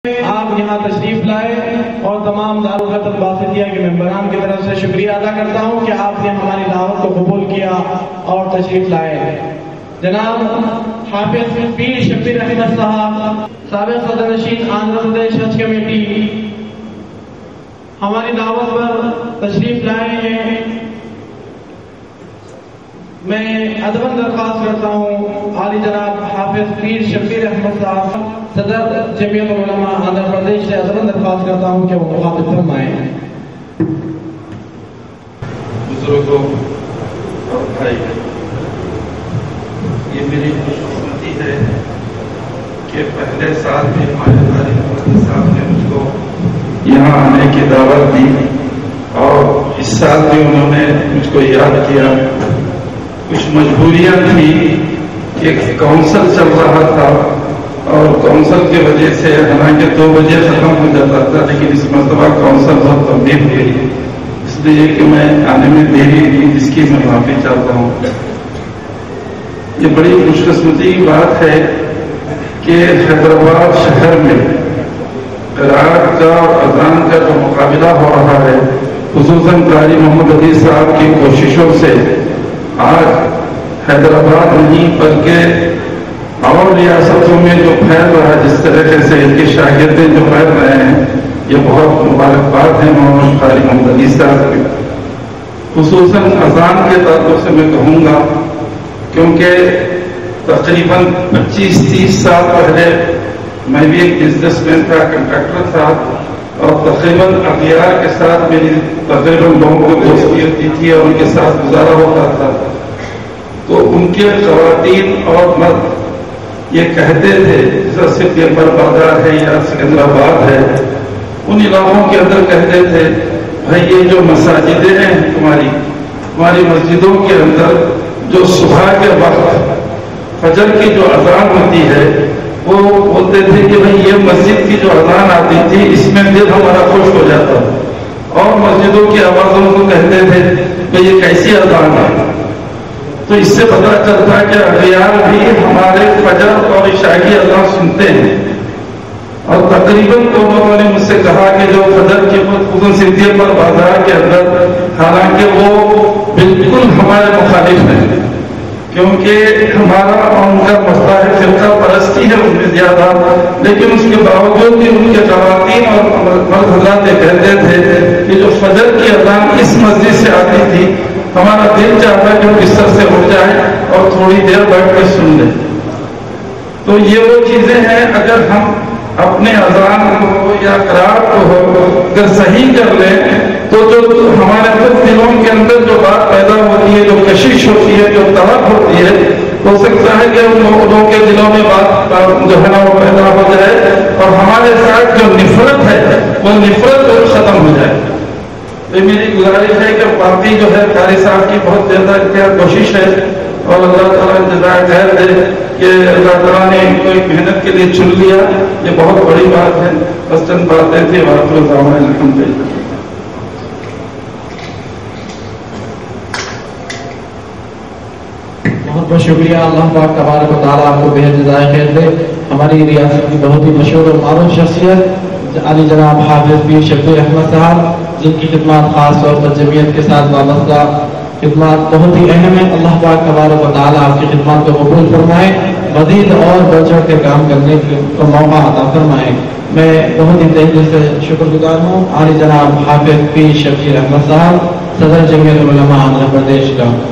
آپ یہاں تشریف لائے اور تمام دارالقطب باسطیہ کے ممبران کی طرف سے شکریہ ادا کرتا ہوں کہ آپ نے ہماری دعوت کو قبول کیا اور تشریف لائے۔ جناب حافظ پیر شبیر احمد صاحب، سابق صدر نشین آندھرا پردیش حج کمیٹی، ہماری دعوت پر تشریف لائے ہیں۔ میں ادباً درخواست کرتا ہوں عالی جناب حافظ پیر شبیر احمد صاحب، صدر جمعیت العلماء آندھرا پردیش سے ادباً درخواست کرتا ہوں کہ وہ مخاطب فرمائیں۔ بزرگوں اور بھائی، یہ میری خوشقسمتی ہے کہ پہلے سال میں ہمارے والد صاحب نے مجھ کو یہاں آنے کی دعوت دی اور اس سال بھی انہوں نے مجھ کو یاد کیا۔ کچھ مجبوریاں تھیں کہ کونسل چل رہا تھا اور کونسل کی وجہ سے حالانکہ 2 بجے ختم ہو جاتا تھا، لیکن اس مرتبہ کونسل بہت تبدیل ہوئی، اس لیے کہ میں آنے میں دیری ہوئی، جس کی میں معافی چاہتا ہوں۔ یہ بڑی خوش قسمتی کی بات ہے کہ حیدرآباد شہر میں قرأت کا اور اذان کا جو مقابلہ ہو رہا ہے، خصوصاً قاری محمد علی صاحب کی کوششوں سے آج حیدرآباد نہیں بلکہ اور ریاستوں میں جو پھیل رہا ہے، جس طریقے سے ان کے شاگردیں جو پھیل رہے ہیں، یہ بہت مبارکباد ہے مولانا قاری محمد علی صاحب کی۔ خصوصاً اذان کے تعلق سے میں کہوں گا، کیونکہ تقریباً 25-30 سال پہلے میں بھی ایک بزنس مین تھا، کنٹریکٹر تھا، اور تقریباً اغیار کے ساتھ میری تقریباً لوگوں کو دوستی ہوتی تھی اور ان کے ساتھ گزارا ہوتا تھا۔ تو ان کے خواتین اور مرد یہ کہتے تھے، جیسا سپیمبر بازار ہے یا سکندرآباد ہے، ان علاقوں کے اندر کہتے تھے، بھائی یہ جو مساجدیں ہیں ہماری مسجدوں کے اندر جو صبح کے وقت فجر کی جو اذان ہوتی ہے، وہ بولتے تھے کہ بھائی یہ مسجد کی جو اذان آتی تھی، اس میں دل ہمارا خوش ہو جاتا، اور مسجدوں کی آوازوں کو کہتے تھے کہ یہ کیسی اذان ہے۔ تو اس سے پتہ چلتا کہ اغیار بھی ہمارے فجر اور عشاء کی اذان سنتے ہیں، اور تقریباً تو لوگوں نے مجھ سے کہا کہ جو فجر کی خصوصاً صدیق پر بازار کے اندر، حالانکہ وہ بالکل ہمارے مخالف ہیں، کیونکہ ہمارا اور ان کا مسئلہ ہے فرقہ پرستی ہے ان میں زیادہ، لیکن اس کے باوجود بھی ان کے خواتین اور مرد حضرات کہتے تھے کہ جو فجر کی اذان اس مسجد سے آتی تھی، ہمارا دل چاہتا ہے کہ وہ بستر سے اٹھ جائے اور تھوڑی دیر بیٹھ کے سن لیں۔ تو یہ وہ چیزیں ہیں، اگر ہم اپنے اذان کو یا قرأت کو اگر صحیح کر لیں تو جو ہمارے خود دلوں کے اندر جو بات پیدا ہوتی ہے، جو کشش ہوتی ہے، جو طلب ہوتی ہے، ہو سکتا ہے کہ ان لوگوں کے دلوں میں بات جو ہے نا وہ پیدا ہو جائے اور ہمارے ساتھ جو نفرت ہے وہ نفرت ختم ہو جائے۔ تو میری گزارش ہے کہ پارٹی جو ہے قاری صاحب کی بہت زیادہ کوشش ہے، اور اللہ تعالیٰ جزائے خیر دے کہ اللہ تعالیٰ نے ان کو ایک محنت کے لیے چن لیا، یہ بہت بڑی بات ہے۔ بس چند باتیں تھیں، وآخر دعوانا الحمدللہ۔ بہت بہت شکریہ، اللہ پاک تبارک و تعالیٰ آپ کو بے حد جزائے خیر دے۔ ہماری ریاست کی بہت ہی مشہور اور معروف شخصیت علی جناب حافظ پیر شبیر احمد صاحب، جن کی خدمات خاص طور پر جمعیت کے ساتھ وابستہ خدمات بہت ہی اہم ہیں۔ اللہ پاک تبارک و تعالیٰ آپ کی خدمات کو قبول فرمائے، مزید اور بڑھ چڑھ کے کام کرنے کا موقع عطا فرمائے۔ میں بہت ہی تہ دل سے شکر گزار ہوں علی جناب حافظ پیر شبیر احمد صاحب، صدر جمعیت العلماء آندھرا پردیش کا۔